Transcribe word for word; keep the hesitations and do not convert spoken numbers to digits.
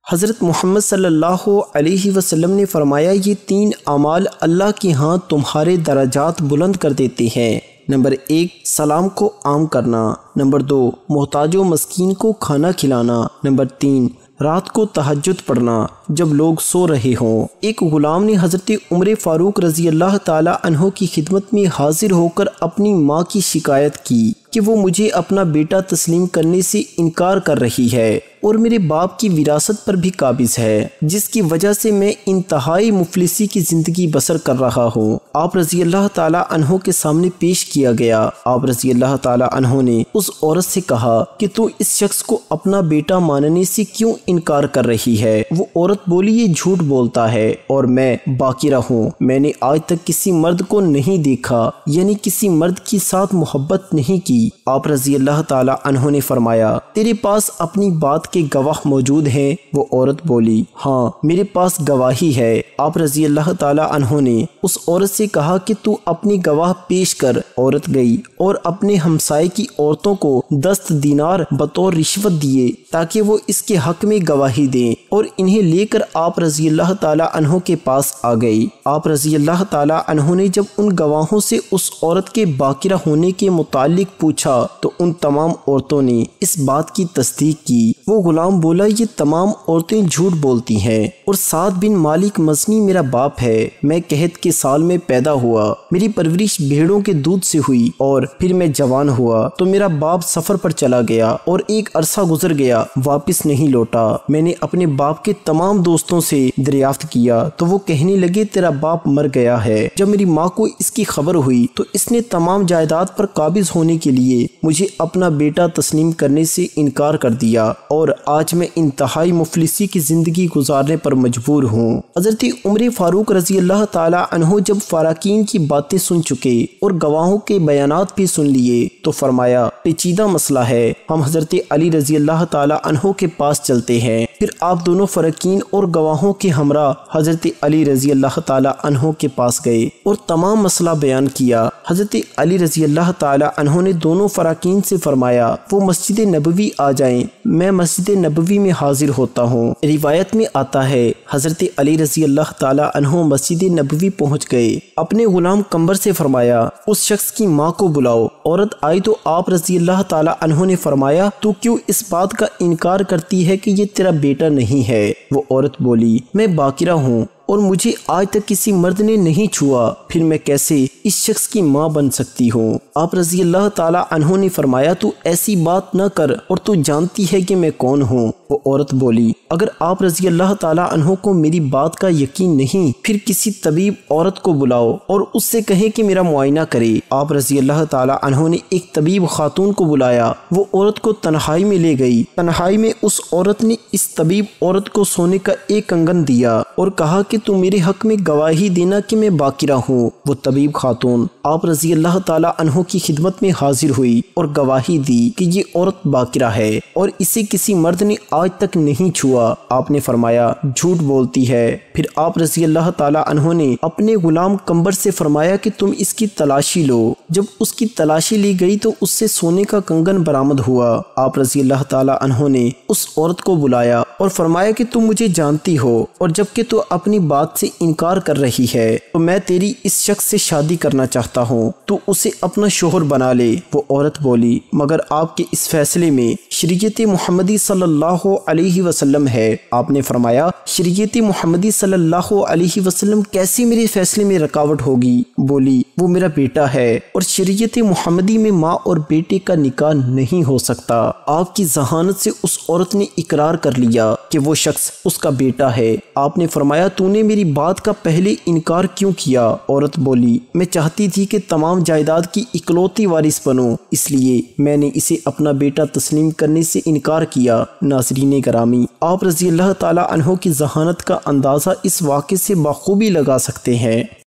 حضرت محمد صلی اللہ علیہ وسلم نے فرمایا یہ تین اعمال اللہ کے ہاں تمہارے درجات بلند کر دیتے ہیں۔ نمبر ایک، سلام کو عام کرنا۔ نمبر دو، محتاج و مسکین کو کھانا کھلانا۔ نمبر تین، رات کو تہجد پڑھنا جب لوگ سو رہے ہوں۔ ایک غلام نے حضرت عمر فاروق رضی اللہ تعالی عنہ کی خدمت میں حاضر ہو کر اپنی ماں کی شکایت کی کہ وہ مجھے اپنا بیٹا تسلیم کرنے سے انکار کر رہی ہے اور میرے باپ کی وراثت پر بھی قابض ہے، جس کی وجہ سے میں انتہائی مفلسی کی زندگی بسر کر رہا ہوں۔ آپ رضی اللہ تعالی عنہ کے سامنے پیش کیا گیا۔ آپ رضی اللہ تعالی عنہ نے اس عورت سے کہا کہ تو اس شخص کو اپنا بیٹا ماننے سے کیوں انکار کر رہی ہے؟ وہ عورت بولی یہ جھوٹ بولتا ہے اور میں باقرہ ہوں، میں نے آج تک کسی مرد کو نہیں دیکھا، یعنی کسی مرد کے ساتھ محبت نہیں کی۔ آپ رضی اللہ تعالی عنہ نے فرمایا تیرے پاس اپنی بات کے گواہ موجود ہیں؟ وہ عورت بولی ہاں میرے پاس گواہی ہے۔ آپ رضی اللہ تعالی عنہ نے اس عورت سے کہا کہ تو اپنی گواہ پیش کر۔ عورت گئی اور اپنے ہمسائے کی عورتوں کو دس دینار بطور رشوت دیے تاکہ وہ اس کے حق میں گواہی دیں، اور انہیں لے کر آپ رضی اللہ تعالی عنہ کے پاس آ گئی۔ آپ رضی اللہ تعالی عنہ نے جب ان گواہوں سے اس عورت کے باقرہ ہونے کے متعلق پوچھا تو ان تمام عورتوں نے اس بات کی تصدیق کی۔ وہ غلام بولا یہ تمام عورتیں جھوٹ بولتی ہیں، اور سعد بن مالک مزنی میرا باپ ہے۔ میں قحط کے سال میں پیدا ہوا، میری پرورش بھیڑوں کے دودھ سے ہوئی، اور پھر میں جوان ہوا تو میرا باپ سفر پر چلا گیا اور ایک عرصہ گزر گیا، واپس نہیں لوٹا۔ میں نے اپنے باپ کے تمام دوستوں سے دریافت کیا تو وہ کہنے لگے تیرا باپ مر گیا ہے۔ جب میری ماں کو اس کی خبر ہوئی تو اس نے تمام جائیداد پر قابض ہونے کے لیے مجھے اپنا بیٹا تسلیم کرنے سے انکار کر دیا، اور آج میں انتہائی مفلسی کی زندگی گزارنے پر مجبور ہوں۔ حضرت عمر فاروق رضی اللہ تعالی عنہ جب فاراقین کی باتیں سن چکے اور گواہوں کے بیانات بھی سن لیے تو فرمایا پیچیدہ مسئلہ ہے، ہم حضرت علی رضی اللہ تعالی عنہ کے پاس چلتے ہیں۔ پھر آپ دونوں فراقین اور گواہوں کے ہمراہ حضرت علی رضی اللہ تعالی عنہ کے پاس گئے اور تمام مسئلہ بیان کیا۔ حضرت علی رضی اللہ تعالی عنہ نے دونوں فراقین سے فرمایا وہ مسجد نبوی آ جائیں، میں مسجد نبوی میں حاضر ہوتا ہوں۔ روایت میں آتا ہے حضرت علی رضی اللہ تعالی عنہ مسجد نبوی پہنچ گئے، اپنے غلام قمبر سے فرمایا اس شخص کی ماں کو بلاؤ۔ عورت آئی تو آپ رضی اللہ تعالی عنہ نے فرمایا تو کیوں اس بات کا انکار کرتی ہے کہ یہ تیرا بیٹا نہیں ہے؟ وہ عورت بولی میں باقرہ ہوں اور مجھے آج تک کسی مرد نے نہیں چھوا، پھر میں کیسے اس شخص کی ماں بن سکتی ہوں؟ آپ رضی اللہ تعالی عنہ نے فرمایا تو ایسی بات نہ کر، اور تو جانتی ہے کہ میں کون ہوں۔ وہ عورت بولی اگر آپ رضی اللہ تعالی عنہ کو میری بات کا یقین نہیں، پھر کسی طبیب عورت کو بلاؤ اور اس سے کہیں کہ میرا معائنہ کرے۔ آپ رضی اللہ تعالی عنہ نے ایک طبیب خاتون کو بلایا، وہ عورت کو تنہائی میں لے گئی۔ تنہائی میں اس عورت نے اس طبیب عورت کو سونے کا ایک کنگن دیا اور کہا کہ تو میرے حق میں گواہی دینا کہ میں باقرہ ہوں۔ وہ طبیب خاتون آپ رضی اللہ تعالی عنہ کی خدمت میں حاضر ہوئی اور گواہی دی کہ یہ عورت باقرہ ہے اور اسے کسی مرد نے آج تک نہیں چھوا۔ آپ نے فرمایا جھوٹ بولتی ہے۔ پھر آپ رضی اللہ تعالی عنہ نے اپنے غلام قمبر سے فرمایا کہ تم اس کی تلاشی لو۔ جب اس کی تلاشی لی گئی تو اس سے سونے کا کنگن برآمد ہوا۔ آپ رضی اللہ تعالی عنہ نے اس عورت کو بلایا اور فرمایا کہ تم مجھے جانتی ہو، اور جبکہ تو اپنی بات سے انکار کر رہی ہے تو میں تیری اس شخص سے شادی کرنا چاہتا ہوں، تو اسے اپنا شوہر بنا لے۔ وہ عورت بولی مگر آپ کے اس فیصلے میں شریعت محمدی صلی اللہ علیہ وسلم ہے۔ آپ نے فرمایا شریعت محمدی صلی اللہ علیہ وسلم کیسے میرے فیصلے میں رکاوٹ ہوگی؟ بولی وہ میرا بیٹا ہے اور شریعت محمدی میں ماں اور بیٹے کا نکاح نہیں ہو سکتا۔ آپ کی ذہانت سے اس عورت نے اقرار کر لیا کہ وہ شخص اس کا بیٹا ہے۔ آپ نے فرمایا تو نے میری بات کا پہلے انکار کیوں کیا؟ عورت بولی میں چاہتی تھی کہ تمام جائیداد کی اکلوتی وارث بنوں، اس لیے میں نے اسے اپنا بیٹا تسلیم کرنے سے انکار کیا۔ ناظرین گرامی، آپ رضی اللہ تعالی عنہ کی ذہانت کا اندازہ اس واقعے سے بخوبی لگا سکتے ہیں۔